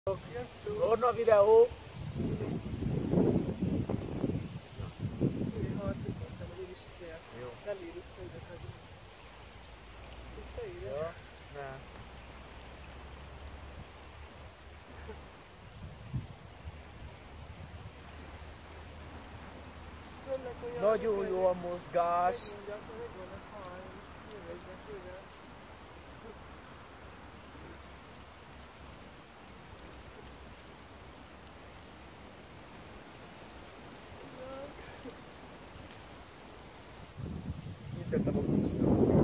Sziasztok! Torna videó! Jó. Nem ír vissza ide közül. Visszaírja? Jó? Nem. Nagyon jó a mozgás. Nyitottam a kutyukat.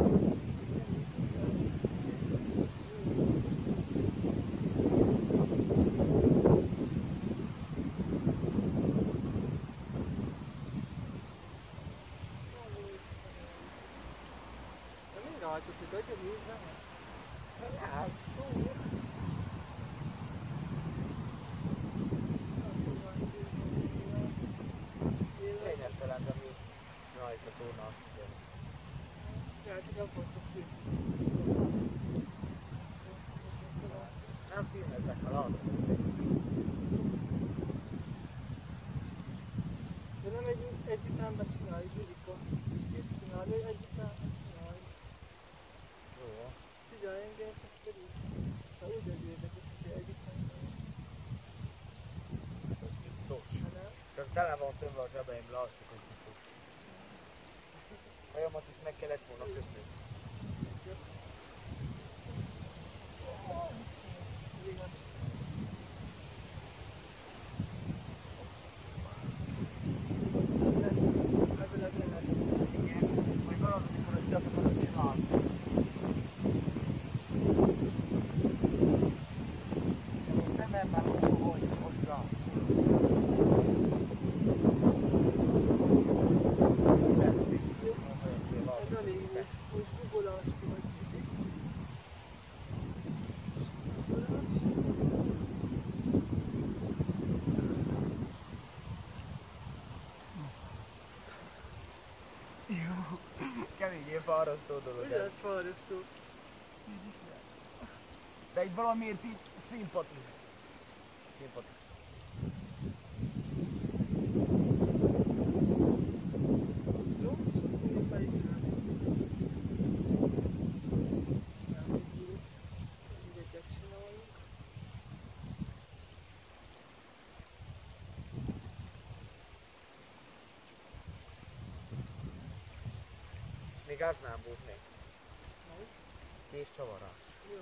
Hogy hogy nézem? Hát, lényegtelen, de mi rajta torna azt figyelni. Nem filmeznek, ha látod. De nem egy utánban csináljuk, Zsuzsika. Mit csinálni? Egy utánban csináljuk. Jó. Figyelj engem, és akkor így. De úgy egy érdekes, hogy egy utánban. Ez biztos. Csak tele van tömve a zsebeim, látszik, hogy biztos. Hajamat is meg kellett volna kötni. Jó, keményén fárasztó dolog. Ugye ez fárasztó? Így is nem. De így valamiért így szimpatikus. Szimpatikus. Jó, és akkor még beírnám. Mindegyet csináljuk. És még az nem volt még. Kés csavarás. Jó.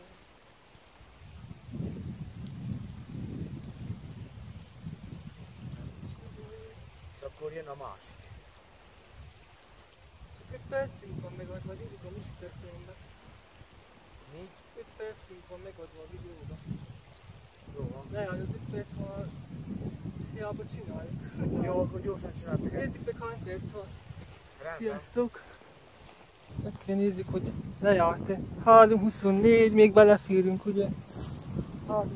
És akkor jön a másik. Csak 5 percünk van megadva, hogy így a Musit eszembe. Mi? 5 percünk van megadva a videóba. Jó van. Ne, az 5 perc van, hiába csináljuk. Jó, akkor gyorsan csináltuk ezt. Nézzük meg hány perc van. Rendben. Sziasztok! Meg kell nézzük, hogy lejárt-e. 3:24, még beleférünk, ugye? 3:24.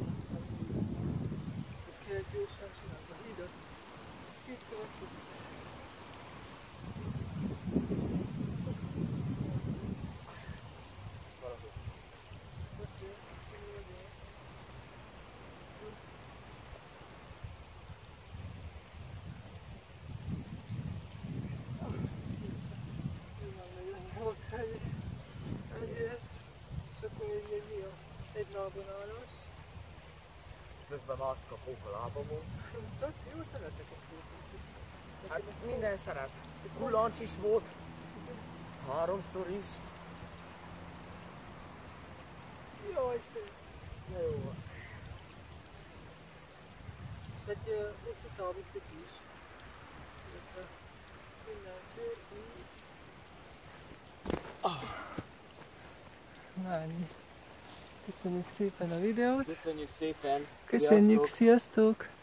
Kell gyorsan csinálni a hídat. Itt követjük. Valahogy. Oké, és akkor még egy lábon állás. És közben maszk a pók a lábamon. Csak jó, szeretek a fókuszot. Hát minden szeret. Kullancs is volt. 3-szor is. Jó, Isten! Na jó van. És egy hosszú távú sziki is. Na ennyi. Köszönjük szépen a videót. Köszönjük szépen. Köszönjük, Sziasztok. sziasztok!